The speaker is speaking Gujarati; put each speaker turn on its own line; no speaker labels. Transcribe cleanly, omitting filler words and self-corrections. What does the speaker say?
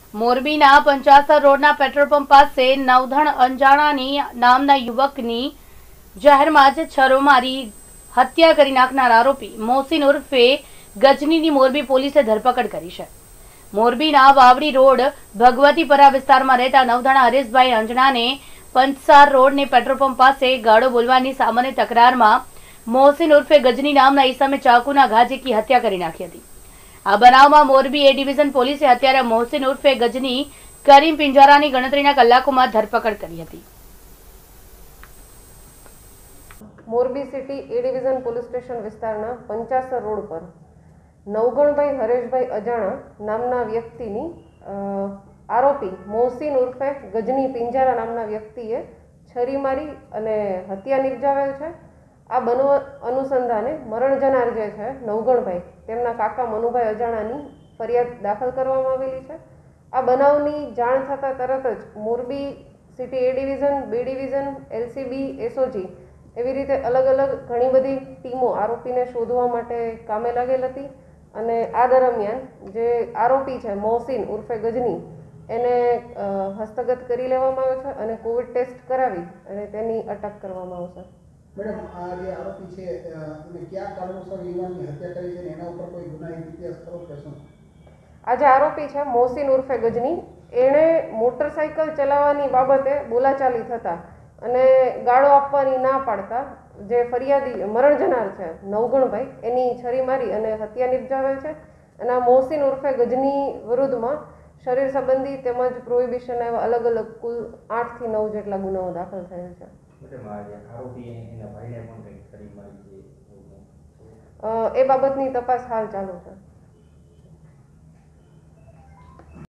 મોરબીના પંચાસર રોડના પેટ્રોલ પંપ પાસે નવધણ અંજાણાની નામના યુવકની જાહેરમાં જ છરો મારી હત્યા કરી નાખનાર આરોપી મોહસિન ઉર્ફે ગજનીની મોરબી પોલીસે ધરપકડ કરી છે। મોરબીના વાવડી રોડ ભગવતીપરા વિસ્તારમાં રહેતા નવધણા હરેશભાઈ અંજણાને પંચાસર રોડને પેટ્રોલ પંપ પાસે ગાળો બોલવાની સામાન્ય તકરારમાં મોહસિન ઉર્ફે ગજની નામના ઈસમે ચાકુના ઘા ઝીકી હત્યા કરી નાખી હતી। આ બનાવમાં મોરબી એ ડિવિઝન પોલીસે અત્યારે મોહસિન ઉર્ફે ગજની કરીમ પિંજારાની ગણતરીના કલાકોમાં ધરપકડ કરી હતી।
Morbi city A division police station વિસ્તારના પંચાસર રોડ પર નવગણભાઈ હરેશભાઈ અજાણા નામના વ્યક્તિની આરોપી મોહસિન ઉર્ફે ગજની પિંજારા નામના વ્યક્તિએ છરી મારી અને હત્યા નિપજાવેલ છે। આ બનાવ અનુસંધાને મરણ જનાર જે છે નવગણભાઈ તેમના કાકા મનુભાઈ અજાણાની ફરિયાદ દાખલ કરવામાં આવેલી છે। આ બનાવની જાણ થતાં તરત જ Morbi city A division, B division, LCB, SOG એવી રીતે અલગ અલગ ઘણી બધી ટીમો આરોપીને શોધવા માટે કામે લાગેલ હતી અને આ દરમિયાન જે આરોપી છે મોહસિન ઉર્ફે ગજની એને હસ્તગત કરી લેવામાં આવ્યો છે અને કોવિડ ટેસ્ટ કરાવી અને તેની અટક કરવામાં આવશે।
મેડમ, આ જે આરોપી છે એને કયા કારણોસર યુવાનની હત્યા કરી છે એના ઉપર કોઈ ગુનાહિત ઇતિહાસ ખરો કે શું?
આ જે આરોપી છે મોહસિન ઉર્ફે ગજની એણે મોટરસાઇકલ ચલાવવાની બાબતે બોલાચાલી થતા અને ગાળો આપવાની ના પાડતા જે ફરિયાદી મરણ જનાર છે નવગણભાઈ એની છરી મારી અને હત્યા નિપજાવેલ છે અને આ મોહસિન ઉર્ફે ગજની વિરુદ્ધમાં શરીર સંબંધી તેમજ પ્રોહિબિશન એવા અલગ અલગ કુલ 8 થી 9 જેટલા ગુનાઓ દાખલ થયેલ છે। એ બાબતની તપાસ હાલ ચાલુ છે।